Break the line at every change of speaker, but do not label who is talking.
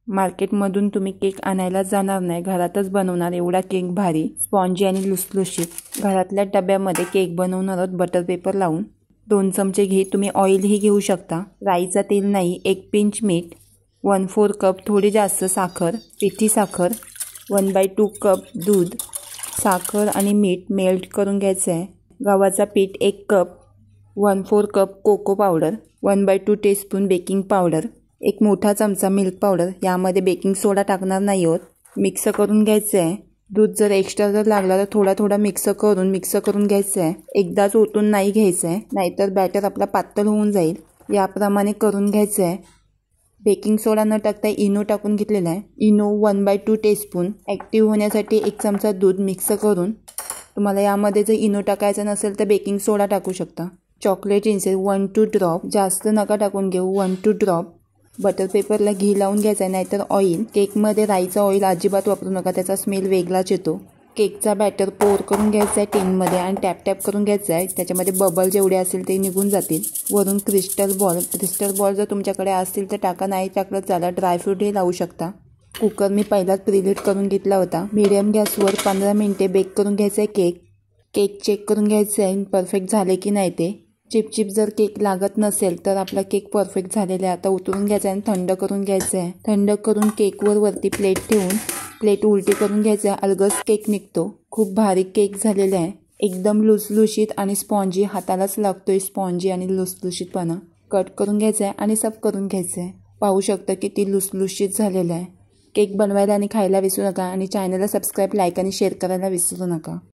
मार्केटमधून तुम्ही केक आणायला जाणार नाही, घरातच बनवणार एवढा केक भारी, स्पॉन्जी आणि लुसलुशीत। घरातल्या डब्यामध्ये केक बनवणार आहोत बटर पेपर लावून। 2 चमचे घी, तुम्ही ऑइलही घेऊ शकता। राईचं तेल नाही, 1 पिंच मीठ, 1/4 कप थोडी जास्त साखर, पिठी साखर, 1/2 कप दूध, साखर आणि मीठ मेल्ट करून घ्यायचं आहे। गव्हाचा पीठ 1 cup, 1/4 cup cocoa powder, 1/2 teaspoon baking powder, 1 मोठा चमचा मिल्क पावडर, यामध्ये बेकिंग सोडा टाकणार नाही आहोत। मिक्स करून घ्यायचं आहे। दूध जर एक्स्ट्रा जर लागला तर थोडा थोडा मिक्स करून घ्यायचं आहे। एकदाच ओतून नाही घ्यायचं आहे, नाहीतर बॅटर आपला पातळ होऊन जाईल। याप्रमाणे करून घ्यायचं आहे। बेकिंग सोडा न टाकता इनो टाकून घेतलेला आहे। इनो 1/2 टीस्पून, ॲक्टिव्ह होण्यासाठी 1 चमचा दूध मिक्स करून, तुम्हाला यामध्ये जर इनो टाकायचा नसेल तर बेकिंग सोडा टाकू शकता। चॉकलेट इन्सेस 1-2 ड्रॉप, जास्त नका टाकून घेऊ, 1-2 ड्रॉप। बटर पेपरला घी लावून घ्यायचं आहे, नाहीतर ऑइल। केकमध्ये राईचं ऑइल अजिबात वापरू नका, त्याचा स्मेल वेगळाच येतो। केकचा बॅटर पोर करून घ्यायचा आहे टिनमध्ये आणि टॅप करून घ्यायचं आहे। त्याच्यामध्ये बबल जेवढे असेल ते निघून जातील। वरून क्रिस्टल बॉल जर तुमच्याकडे असतील तर टाका, नाही टाकलं चाला। ड्रायफ्रूटही लावू शकता। कुकर मी पहिलाच प्रीहीट करून घेतला होता। मीडियम गॅसवर 15 मिनिटे बेक करून घ्यायचं आहे केक चेक करून घ्यायचं आहे परफेक्ट झाले की नाही ते। चिपचिप जर केक लागत नसेल तर आपला केक परफेक्ट झालेला आहे। आता उतरून घ्यायचं आहे आणि थंड करून घ्यायचं आहे। थंड करून केकवर वरती प्लेट ठेवून प्लेट उलटी करून घ्यायचं आहे, अलगद केक निघतो। खूप भारी केक झालेला आहे, एकदम लुसलुशीत आणि स्पॉन्जी, हातालाच लागतोय स्पॉन्जी आणि लुसलुशीतपणा। कट करून घ्यायचं आहे आणि सर्व करून घ्यायचं आहे। पाहू शकता किती लुसलुशीत झालेला आहे। केक बनवायला आणि खायला विसरू नका आणि चॅनलला सबस्क्राईब, लाईक आणि शेअर करायला विसरू नका।